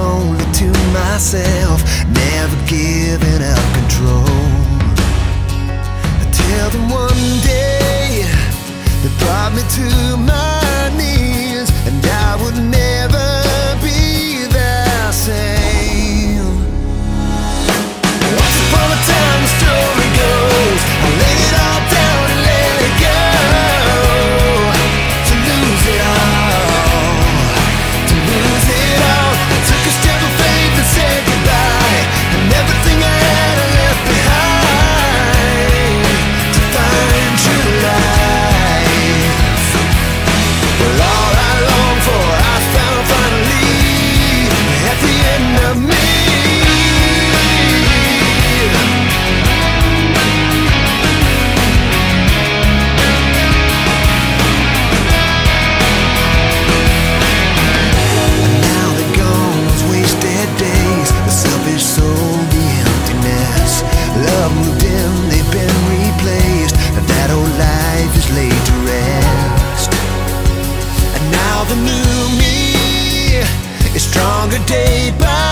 only to myself, never giving up control. Till then one day they brought me to my knees, and I would never be the same. Once upon a time, the story goes, I laid it all down and let it go. To lose it all, to lose it all. I took a step of faith and said goodbye, and everything I had I left behind to find true life. Well, all I longed for I found finally at the end of me. Love moved in, they've been replaced, and that old life is laid to rest. And now the new me is stronger day by